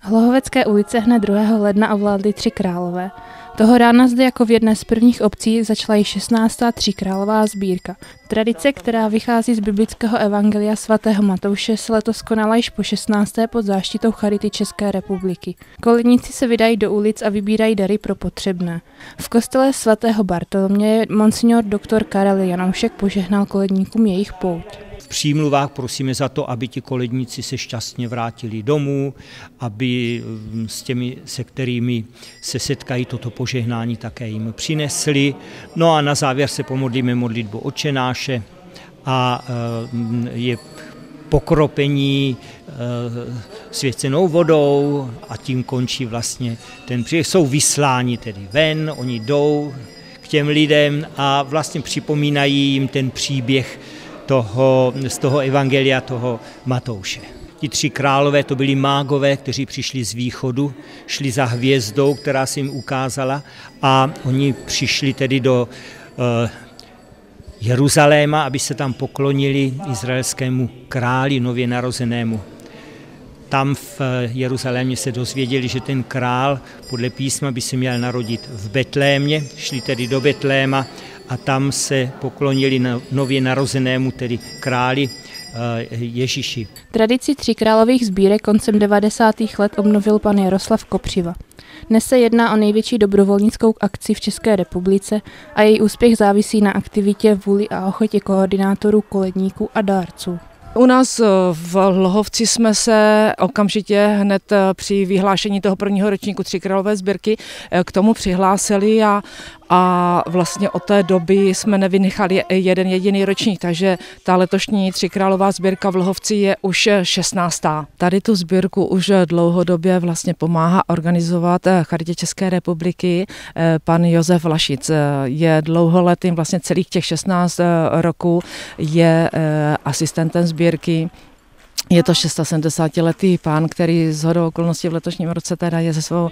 Hlohovecké ulice hned 2. ledna ovládly Tři králové. Toho rána zde jako v jedné z prvních obcí začala již 16. Tříkrálová sbírka. Tradice, která vychází z biblického evangelia svatého Matouše, se letos konala již po 16. pod záštitou Charity České republiky. Koledníci se vydají do ulic a vybírají dary pro potřebné. V kostele svatého Bartoloměje monsignor doktor Karel Janoušek požehnal koledníkům jejich pouť. V přímluvách prosíme za to, aby ti koledníci se šťastně vrátili domů, aby s těmi, se kterými se setkají, toto požehnání také jim přinesli. No a na závěr se pomodlíme modlitbu Otčenáše a je pokropení svěcenou vodou a tím končí vlastně ten příběh. Jsou vysláni tedy ven, oni jdou k těm lidem a vlastně připomínají jim ten příběh z toho evangelia toho Matouše. Ti tři králové to byli mágové, kteří přišli z východu, šli za hvězdou, která se jim ukázala a oni přišli tedy do Jeruzaléma, aby se tam poklonili izraelskému králi nově narozenému. Tam v Jeruzalémě se dozvěděli, že ten král podle písma by se měl narodit v Betlémě, šli tedy do Betléma a tam se poklonili nově narozenému, tedy králi Ježíši. Tradici tříkrálových sbírek koncem 90. let obnovil pan Jaroslav Kopřiva. Dnes se jedná o největší dobrovolnickou akci v České republice a její úspěch závisí na aktivitě, vůli a ochotě koordinátorů, koledníků a dárců. U nás v Hlohovci jsme se okamžitě hned při vyhlášení toho prvního ročníku Tříkrálové sbírky k tomu přihlásili a vlastně od té doby jsme nevynechali jeden jediný ročník, takže ta letošní Tříkrálová sbírka v Hlohovci je už 16. Tady tu sbírku už dlouhodobě vlastně pomáhá organizovat Charitě České republiky pan Josef Lašic. Je dlouholetým, vlastně celých těch 16 roků je asistentem sbírky. Je to 76letý pán, který shodou okolností v letošním roce teda je se svou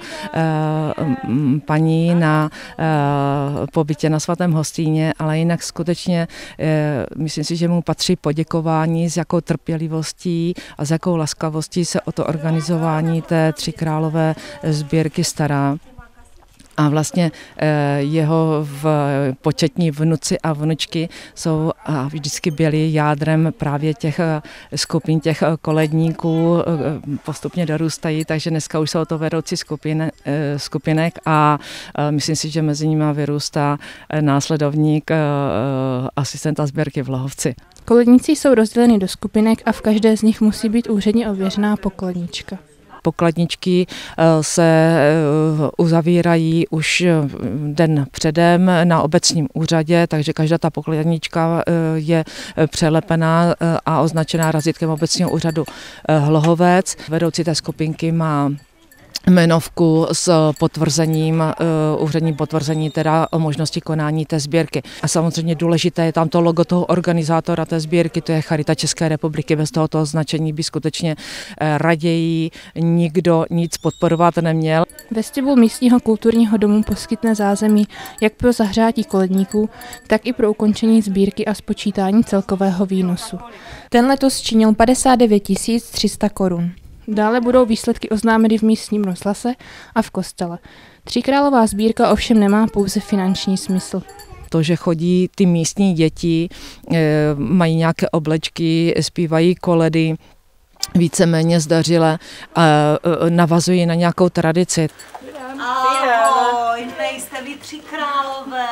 paní na pobytě na Svatém Hostýně, ale jinak skutečně myslím si, že mu patří poděkování, s jakou trpělivostí a s jakou laskavostí se o to organizování té Tříkrálové sbírky stará. A vlastně jeho početní vnuci a vnučky jsou a vždycky byli jádrem právě těch skupin, těch koledníků, postupně dorůstají, takže dneska už jsou to vedoucí skupinek a myslím si, že mezi nimi vyrůstá následovník asistenta sbírky v Hlohovci. Koledníci jsou rozděleni do skupinek a v každé z nich musí být úředně ověřená pokladnička. Pokladničky se uzavírají už den předem na obecním úřadě, takže každá ta pokladnička je přelepená a označená razítkem obecního úřadu Hlohovec. Vedoucí té skupinky má jmenovku s potvrzením, úředním potvrzení teda o možnosti konání té sbírky. A samozřejmě důležité je tam to logo toho organizátora té sbírky, to je Charita České republiky. Bez tohoto označení by skutečně raději nikdo nic podporovat neměl. Vestibul místního kulturního domu poskytne zázemí jak pro zahřátí koledníků, tak i pro ukončení sbírky a spočítání celkového výnosu. Ten letos činil 59 300 korun. Dále budou výsledky oznámeny v místním rozhlase a v kostele. Tříkrálová sbírka ovšem nemá pouze finanční smysl. To, že chodí ty místní děti, mají nějaké oblečky, zpívají koledy, víceméně zdařile a navazují na nějakou tradici. Ahoj, nejste vy tři králové.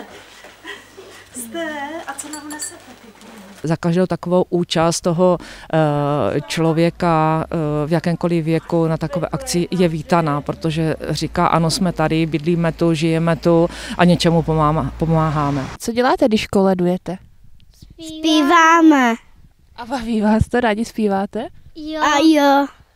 Jste? A co nám nesete? Za každou takovou účast toho člověka v jakémkoliv věku na takové akci je vítaná, protože říká, ano, jsme tady, bydlíme tu, žijeme tu a něčemu pomáháme. Co děláte, když koledujete? Zpíváme. A baví vás to, rádi zpíváte? Jo. A jo.